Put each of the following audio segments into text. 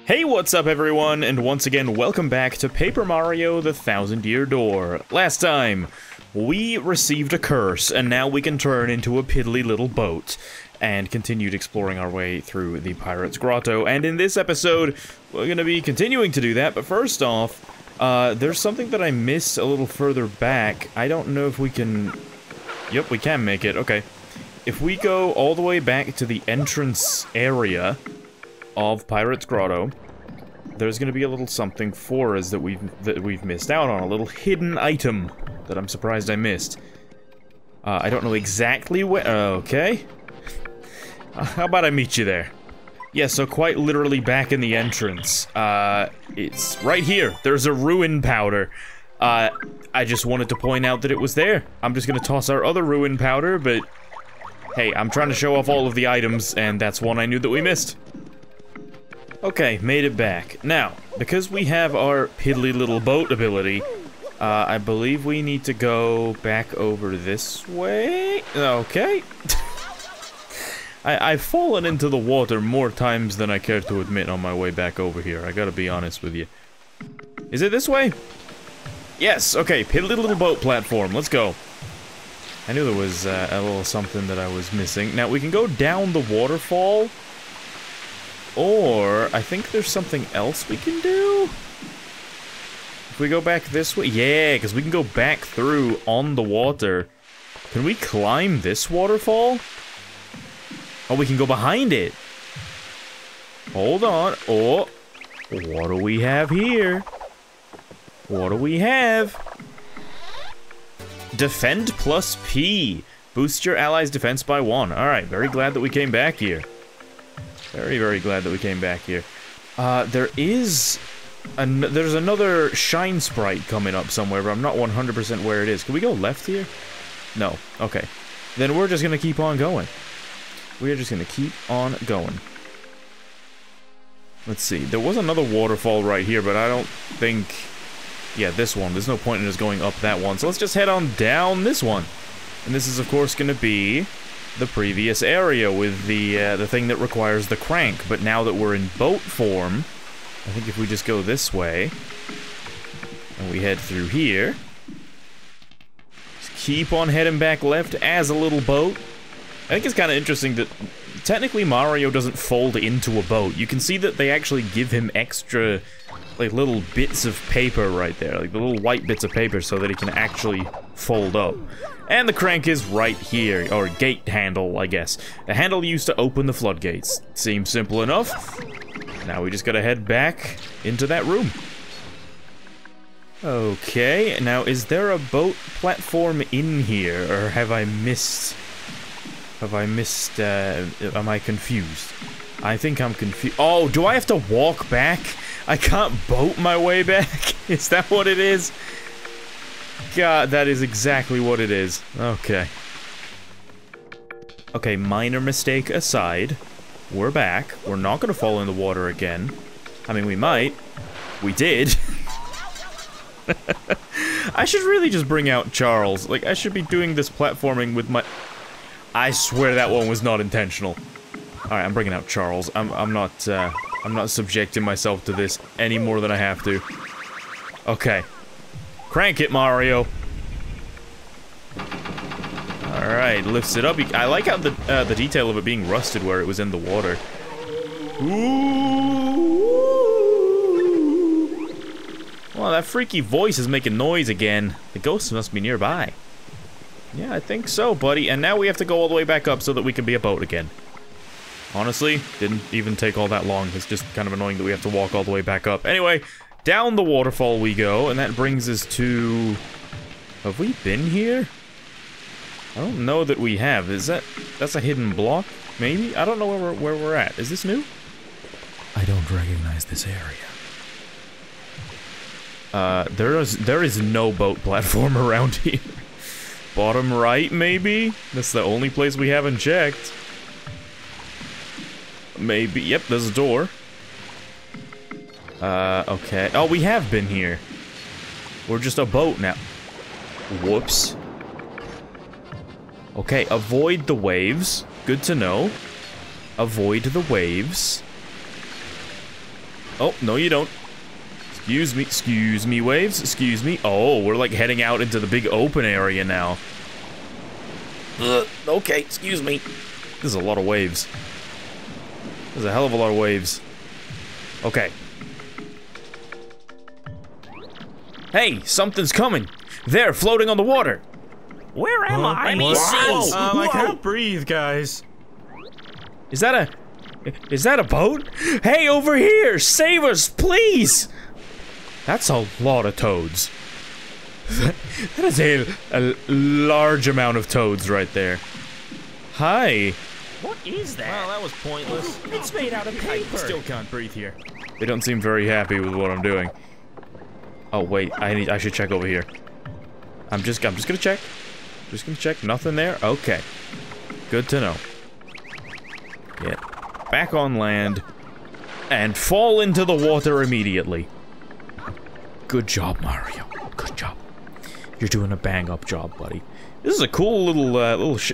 Hey, what's up everyone, and once again, welcome back to Paper Mario: The Thousand Year Door. Last time, we received a curse, and now we can turn into a piddly little boat, and continued exploring our way through the Pirate's Grotto, and in this episode, we're gonna be continuing to do that, but first off, there's something that I missed a little further back. I don't know if we can... Yep, we can make it, okay. If we go all the way back to the entrance area of Pirate's Grotto, there's gonna be a little something for us that we've missed out on, a little hidden item that I'm surprised I missed. I don't know exactly where. Okay. How about I meet you there? Yeah, so quite literally back in the entrance. It's right here. There's a ruin powder. I just wanted to point out that it was there. I'm just gonna toss our other ruin powder, but hey, I'm trying to show off all of the items, and that's one I knew that we missed. Okay, made it back. Now, because we have our piddly little boat ability, I believe we need to go back over this way. Okay. I've fallen into the water more times than I care to admit on my way back over here. I gotta be honest with you. Is it this way? Yes, okay, piddly little boat platform. Let's go. I knew there was a little something that I was missing. Now, we can go down the waterfall. Or, I think there's something else we can do? If we go back this way? Yeah, because we can go back through on the water. Can we climb this waterfall? Oh, we can go behind it. Hold on. Oh, what do we have here? What do we have? Defend plus P. Boost your allies' defense by 1. Alright, very glad that we came back here. Very, very glad that we came back here. There's another Shine Sprite coming up somewhere, but I'm not 100% where it is. Can we go left here? No. Okay. Then we're just gonna keep on going. We are just gonna keep on going. Let's see. There was another waterfall right here, but I don't think... Yeah, this one. There's no point in us going up that one, so let's just head on down this one. And this is, of course, gonna be the previous area with the thing that requires the crank, but now that we're in boat form, I think if we just go this way, and we head through here, just keep on heading back left as a little boat. I think it's kind of interesting that technically Mario doesn't fold into a boat. You can see that they actually give him extra, like, little bits of paper right there, like the little white bits of paper so that he can actually fold up. And the crank is right here, or gate handle, I guess. The handle used to open the floodgates. Seems simple enough. Now we just gotta head back into that room. Okay, now is there a boat platform in here, or have I missed... am I confused? I think I'm confused. Oh, do I have to walk back? I can't boat my way back? Is that what it is? God, that is exactly what it is. Okay. Okay, minor mistake aside, we're back. We're not gonna fall in the water again. I mean, we might. We did. I should really just bring out Charles. Like, I should be doing this platforming with my... I swear that one was not intentional. Alright, I'm bringing out Charles. I'm not subjecting myself to this any more than I have to. Okay. Crank it, Mario. Alright, lifts it up. I like how the detail of it being rusted where it was in the water. Ooh. Well, that freaky voice is making noise again. The ghost must be nearby. Yeah, I think so, buddy. And now we have to go all the way back up so that we can be a boat again. Honestly, didn't even take all that long. It's just kind of annoying that we have to walk all the way back up. Anyway, down the waterfall we go, and that brings us to... Have we been here? I don't know that we have. That's a hidden block? Maybe? I don't know where we're at. Is this new? I don't recognize this area. There is no boat platform around here. Bottom right, maybe? That's the only place we haven't checked. Maybe. Yep, there's a door. Okay. Oh, we have been here. We're just a boat now. Whoops. Okay, avoid the waves. Good to know. Avoid the waves. Oh, no you don't. Excuse me, waves, excuse me. Oh, we're like heading out into the big open area now. Okay, excuse me. This is a lot of waves. There's a hell of a lot of waves. Okay. Hey, something's coming. They're floating on the water. Where am I? Let me see. I can't breathe, guys. Is that a boat? Hey, over here! Save us, please! That's a lot of toads. That is a large amount of toads right there. Hi. What is that? Well, that was pointless. It's made out of paper. I still can't breathe here. They don't seem very happy with what I'm doing. Oh wait, I should check over here. I'm just gonna check. Just gonna check. Nothing there? Okay. Good to know. Get back on land and fall into the water immediately. Good job, Mario. Good job. You're doing a bang-up job, buddy. This is a cool little shit.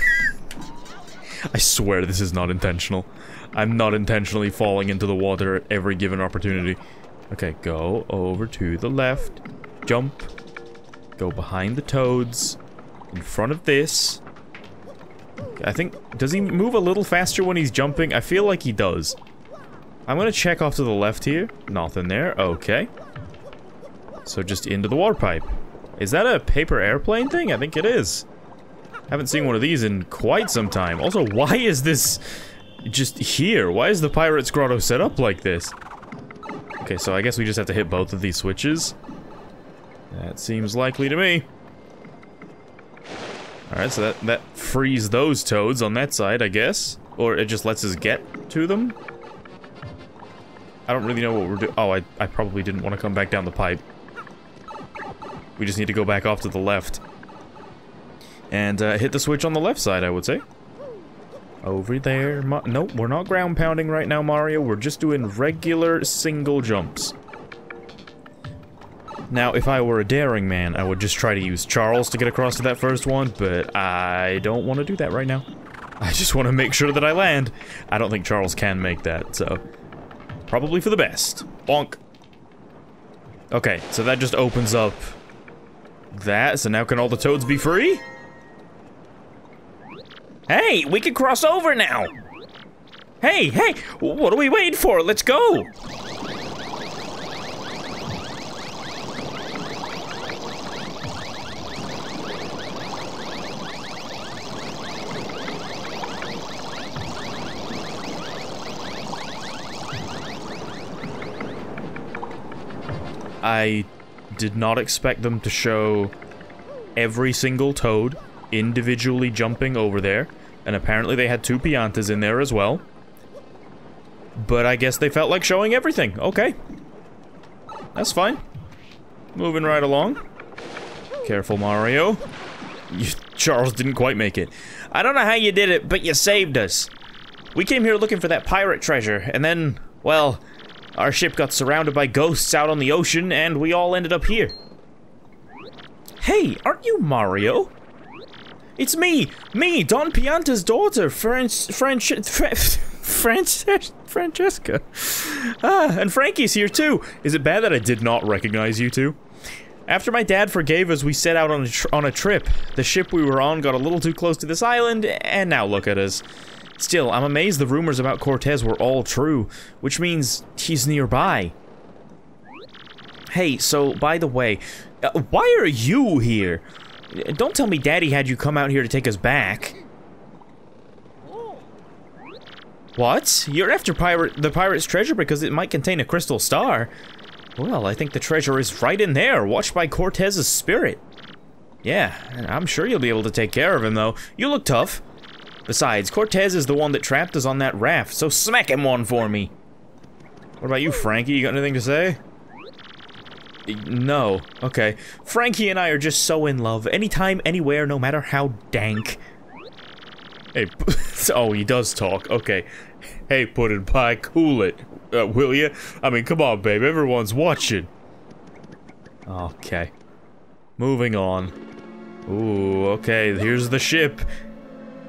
I swear this is not intentional. I'm not intentionally falling into the water at every given opportunity. Okay, go over to the left. Jump. Go behind the toads. In front of this. I think... Does he move a little faster when he's jumping? I feel like he does. I'm gonna check off to the left here. Nothing there. Okay. So just into the water pipe. Is that a paper airplane thing? I think it is. Haven't seen one of these in quite some time. Also, why is this just here? Why is the Pirate's Grotto set up like this? Okay, so I guess we just have to hit both of these switches. That seems likely to me. Alright, so that frees those toads on that side, I guess. Or it just lets us get to them. I don't really know what we're doing. Oh, I probably didn't want to come back down the pipe. We just need to go back off to the left. And hit the switch on the left side, I would say. Over there. Nope, we're not ground pounding right now, Mario. We're just doing regular single jumps. Now, if I were a daring man, I would just try to use Charles to get across to that first one, but I don't want to do that right now. I just want to make sure that I land. I don't think Charles can make that, so... Probably for the best. Bonk. Okay, so that just opens up that, so now can all the toads be free? Hey, we can cross over now! Hey, what are we waiting for? Let's go! I did not expect them to show every single toad individually jumping over there, and apparently they had 2 Piantas in there as well. But I guess they felt like showing everything. Okay. That's fine. Moving right along. Careful, Mario. Charles didn't quite make it. I don't know how you did it, but you saved us. We came here looking for that pirate treasure, and then, well... Our ship got surrounded by ghosts out on the ocean, and we all ended up here. Hey, aren't you Mario? It's me, Don Pianta's daughter, Francesca. And Frankie's here too. Is it bad that I did not recognize you two? After my dad forgave us, we set out on a trip. The ship we were on got a little too close to this island, and now look at us. Still, I'm amazed the rumors about Cortez were all true, which means he's nearby. Hey, so, by the way, why are you here? Don't tell me Daddy had you come out here to take us back. What? You're after the pirate's treasure because it might contain a crystal star? Well, I think the treasure is right in there, watched by Cortez's spirit. Yeah, I'm sure you'll be able to take care of him, though. You look tough. Besides, Cortez is the one that trapped us on that raft, so smack him one for me. What about you, Frankie? You got anything to say? No. Okay. Frankie and I are just so in love. Anytime, anywhere, no matter how dank. Hey, oh, he does talk. Okay. Hey, Puddin' Pie, cool it. Will ya? I mean, come on, babe. Everyone's watching. Okay. Moving on. Ooh, okay. Here's the ship.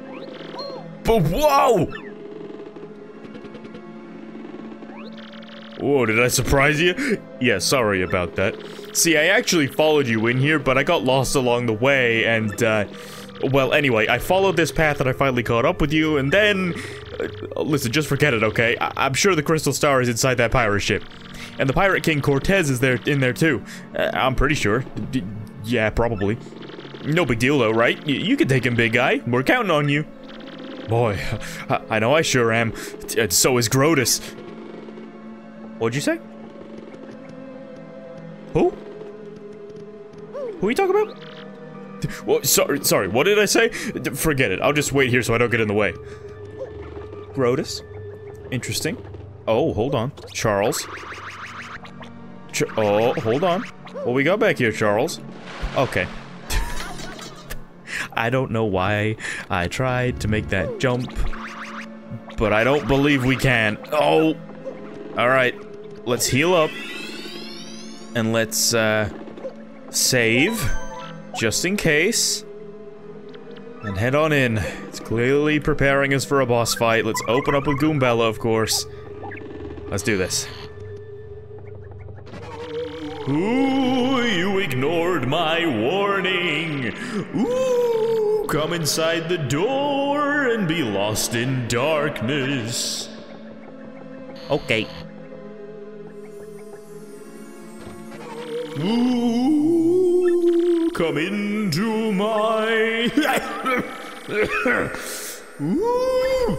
But whoa! Whoa, did I surprise you? Yeah, sorry about that. See, I actually followed you in here, but I got lost along the way, and, well, anyway, I followed this path and I finally caught up with you, and then... listen, just forget it, okay? I'm sure the Crystal Star is inside that pirate ship. And the Pirate King Cortez is in there too. I'm pretty sure. Yeah, probably. No big deal though, right? You can take him, big guy. We're counting on you. Boy, I know I sure am. So is Grotus. What'd you say? Who? Who are you talking about? Well, sorry, what did I say? Forget it, I'll just wait here so I don't get in the way. Grotus? Interesting. Oh, hold on. Charles? Oh, hold on. What we got back here, Charles? Okay. I don't know why I tried to make that jump, but I don't believe we can. Oh! Alright, let's heal up. And let's, save. Just in case. And head on in. It's clearly preparing us for a boss fight. Let's open up with Goombella, of course. Let's do this. Ooh, you ignored my warning. Ooh, come inside the door and be lost in darkness. Okay. Ooh, come into my... Ooh.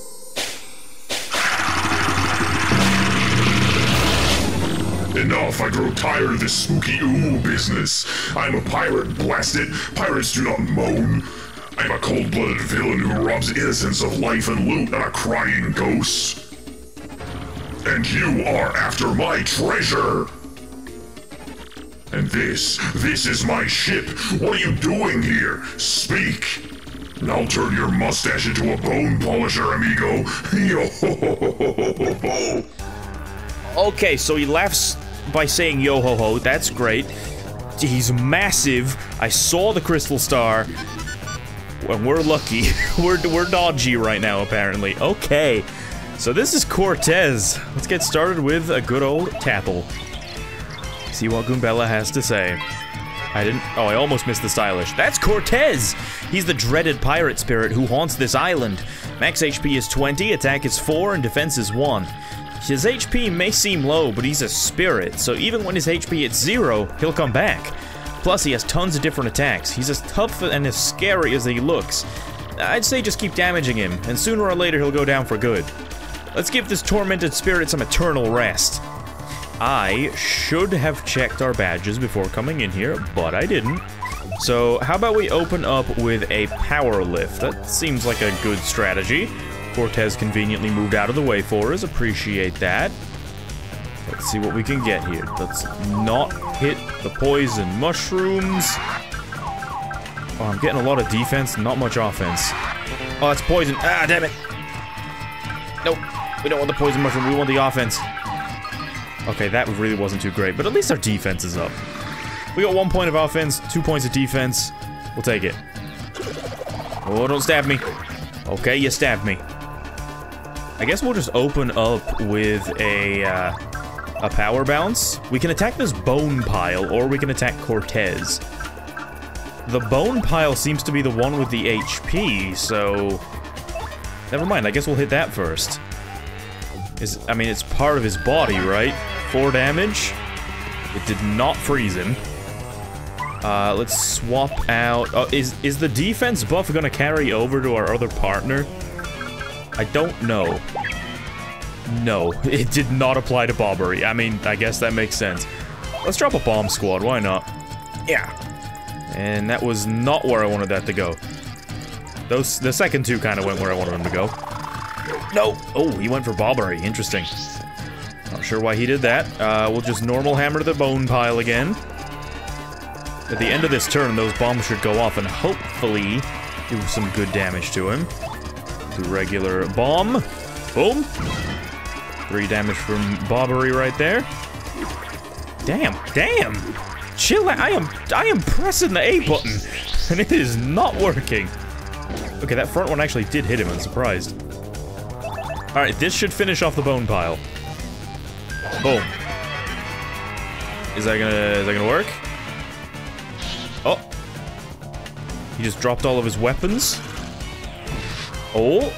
Enough, I grow tired of this spooky business. I'm a pirate, blast it. Pirates do not moan. I'm a cold-blooded villain who robs innocents of life and loot and a crying ghost. And you are after my treasure. And this is my ship. What are you doing here? Speak. And I'll turn your mustache into a bone polisher, amigo. Yo-ho-ho-ho-ho-ho-ho. Okay, so he laughs by saying yo-ho-ho. That's great. He's massive. I saw the Crystal Star. And we're lucky. we're dodgy right now, apparently. Okay. So this is Cortez. Let's get started with a good old tattle. See what Goombella has to say. Oh, I almost missed the stylish. That's Cortez! He's the dreaded pirate spirit who haunts this island. Max HP is 20, attack is 4, and defense is 1. His HP may seem low, but he's a spirit, so even when his HP is 0, he'll come back. Plus, he has tons of different attacks. He's as tough and as scary as he looks. I'd say just keep damaging him, and sooner or later he'll go down for good. Let's give this tormented spirit some eternal rest. I should have checked our badges before coming in here, but I didn't. So, how about we open up with a power lift? That seems like a good strategy. Cortez conveniently moved out of the way for us. Appreciate that. Let's see what we can get here. Let's not hit the poison mushrooms. Oh, I'm getting a lot of defense, not much offense. Oh, that's poison. Ah, damn it. Nope. We don't want the poison mushroom. We want the offense. Okay, that really wasn't too great, but at least our defense is up. We got 1 point of offense, 2 points of defense. We'll take it. Oh, don't stab me. Okay, you stabbed me. I guess we'll just open up with a power bounce. We can attack this bone pile, or we can attack Cortez. The bone pile seems to be the one with the HP, so... Never mind, I guess we'll hit that first. I mean, it's part of his body, right? 4 damage. It did not freeze him. Let's swap out... Oh, is the defense buff gonna carry over to our other partner? I don't know. No, it did not apply to Bobbery. I mean, I guess that makes sense. Let's drop a bomb squad, why not? Yeah. And that was not where I wanted that to go. The second two kind of went where I wanted them to go. No! Oh, he went for Bobbery. Interesting. Not sure why he did that. We'll just normal hammer the bone pile again. At the end of this turn, those bombs should go off and hopefully do some good damage to him. Do regular bomb. Boom. 3 damage from Bobbery right there. Damn. Chill out. I am pressing the A button, and it is not working. Okay, that front one actually did hit him. I'm surprised. Alright, this should finish off the bone pile. Boom. Is that gonna work? Oh. He just dropped all of his weapons. Oh.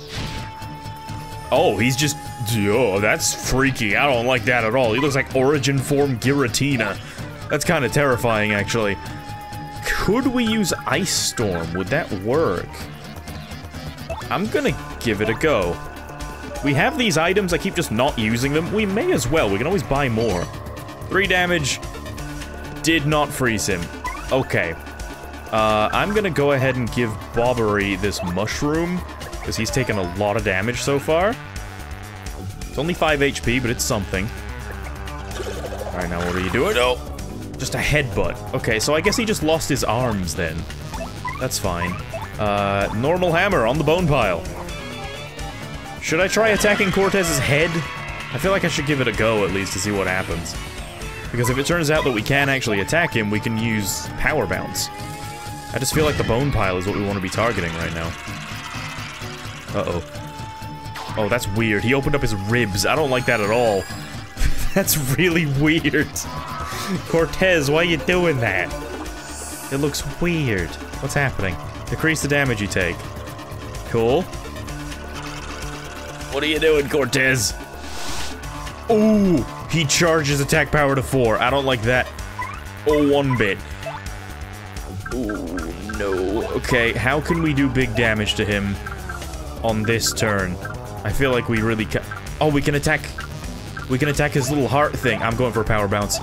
Oh, he's just... Oh, that's freaky. I don't like that at all. He looks like Origin Form Giratina. That's kind of terrifying, actually. Could we use Ice Storm? Would that work? I'm gonna give it a go. We have these items, I keep just not using them. We may as well, we can always buy more. 3 damage. Did not freeze him. Okay. I'm gonna go ahead and give Bobbery this mushroom, because he's taken a lot of damage so far. It's only 5 HP, but it's something. Alright, now what are you doing? Oh! Just a headbutt. Okay, so I guess he just lost his arms then. That's fine. Normal hammer on the bone pile. Should I try attacking Cortez's head? I feel like I should give it a go at least to see what happens. Because if it turns out that we can actually attack him, we can use Power Bounce. I just feel like the bone pile is what we want to be targeting right now. Uh-oh. Oh, that's weird. He opened up his ribs. I don't like that at all. That's really weird. Cortez, why are you doing that? It looks weird. What's happening? Decrease the damage you take. Cool. What are you doing, Cortez? Ooh, he charges attack power to 4. I don't like that. Oh, 1 bit. Ooh, no. Okay, how can we do big damage to him on this turn? I feel like we really can. Oh, we can attack. We can attack his little heart thing. I'm going for a power bounce.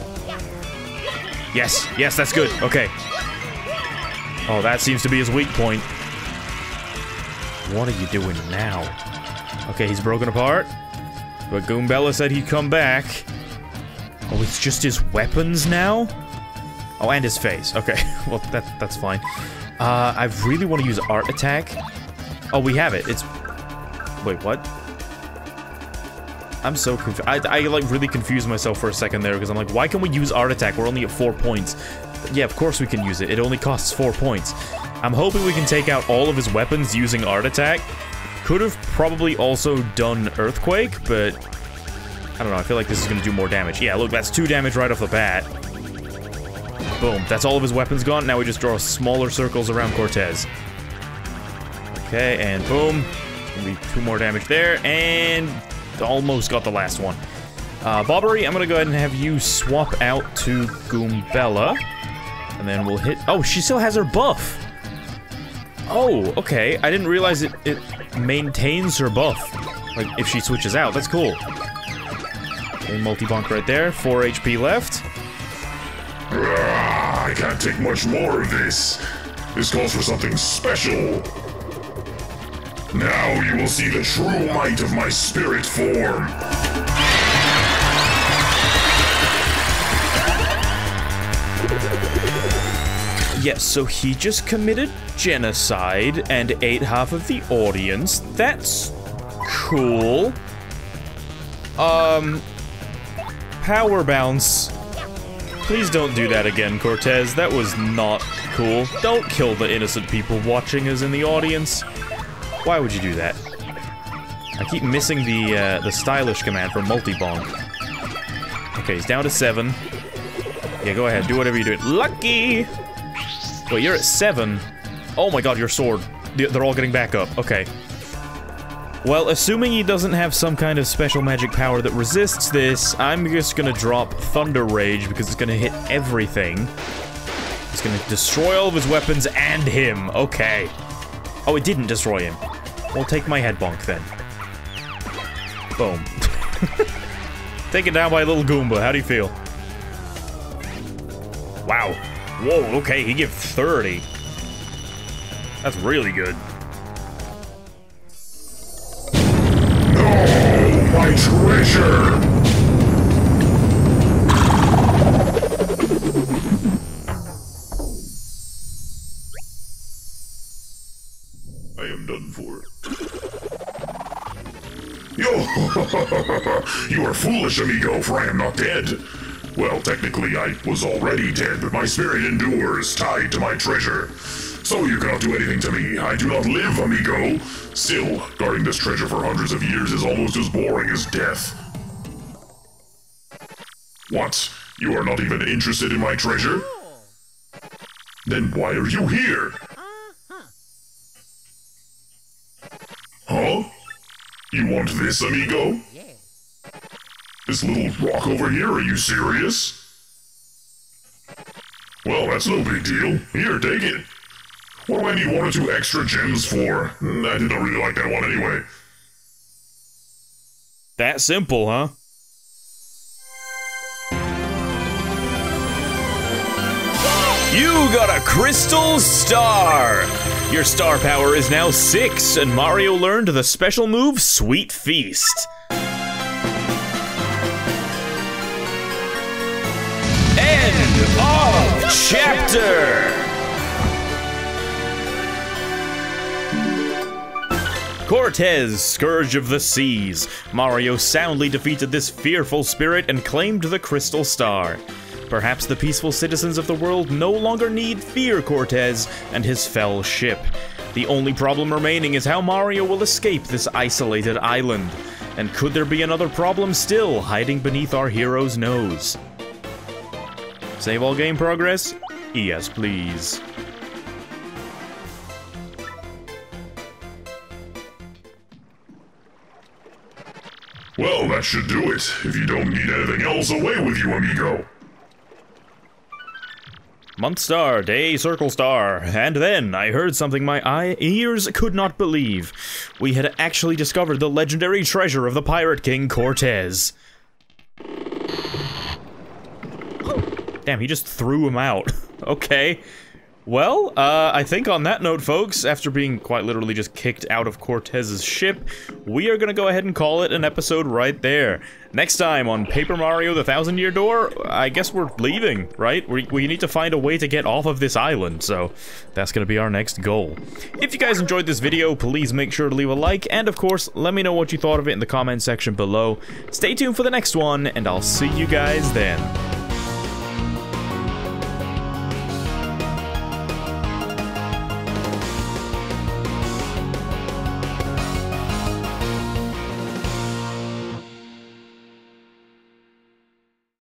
Yes, yes, that's good. Okay. Oh, that seems to be his weak point. What are you doing now? Okay, he's broken apart. But Goombella said he'd come back. Oh, it's just his weapons now? Oh, and his face. Okay, well, that's fine. I really want to use Art Attack. Oh, we have it. It's... Wait, what? I'm so confused. I like, really confused myself for a second there, because I'm like, why can we use Art Attack? We're only at 4 points. Yeah, of course we can use it. It only costs 4 points. I'm hoping we can take out all of his weapons using Art Attack. Could have probably also done Earthquake, but... I don't know, I feel like this is going to do more damage. Yeah, look, that's 2 damage right off the bat. Boom, that's all of his weapons gone. Now we just draw smaller circles around Cortez. Okay, and boom. Gonna be 2 more damage there, and... almost got the last one. Bobbery, I'm gonna go ahead and have you swap out to Goombella. And then we'll hit... Oh, she still has her buff! Oh, okay. I didn't realize it maintains her buff. Like, if she switches out. That's cool. Okay, multi-bonk right there. 4 HP left. I can't take much more of this. This calls for something special. Now you will see the true might of my spirit form. Yes, so he just committed genocide and ate half of the audience. That's cool. Power bounce. Please don't do that again, Cortez. That was not cool. Don't kill the innocent people watching us in the audience. Why would you do that? I keep missing the stylish command for multi-bonk. Okay, he's down to 7. Yeah, go ahead, do whatever you're doing. Lucky! Wait, you're at 7. Oh my god, your sword. They're all getting back up. Okay. Well, assuming he doesn't have some kind of special magic power that resists this, I'm just gonna drop Thunder Rage because it's gonna hit everything. It's gonna destroy all of his weapons and him. Okay. Oh, it didn't destroy him. Well, take my head bonk then. Boom. Taken down by a little Goomba. How do you feel? Wow. Whoa, okay, he gave 30. That's really good. No, my treasure! I am done for. Yo! You are foolish, amigo, for I am not dead. Well, technically, I was already dead, but my spirit endures, tied to my treasure. So you cannot do anything to me. I do not live, amigo. Still, guarding this treasure for hundreds of years is almost as boring as death. What? You are not even interested in my treasure? Then why are you here? Huh? You want this, amigo? This little rock over here, are you serious? Well, that's no big deal. Here, take it. What do I need 1 or 2 extra gems for? I didn't really like that one anyway. That simple, huh? You got a crystal star! Your star power is now 6, and Mario learned the special move Sweet Feast. End of chapter! Cortez, Scourge of the Seas. Mario soundly defeated this fearful spirit and claimed the Crystal Star. Perhaps the peaceful citizens of the world no longer need fear Cortez and his fell ship. The only problem remaining is how Mario will escape this isolated island. And could there be another problem still hiding beneath our hero's nose? Save all game progress? Yes, please. Well, that should do it. If you don't need anything else, away with you, amigo. Month star, day circle star, and then I heard something my ears could not believe. We had actually discovered the legendary treasure of the Pirate King, Cortez. Damn, he just threw him out. Okay. Well, I think on that note, folks, after being quite literally just kicked out of Cortez's ship, we are gonna go ahead and call it an episode right there. Next time on Paper Mario: The Thousand Year Door, I guess we're leaving, right? We need to find a way to get off of this island, so that's gonna be our next goal. If you guys enjoyed this video, please make sure to leave a like, and of course, let me know what you thought of it in the comment section below. Stay tuned for the next one, and I'll see you guys then.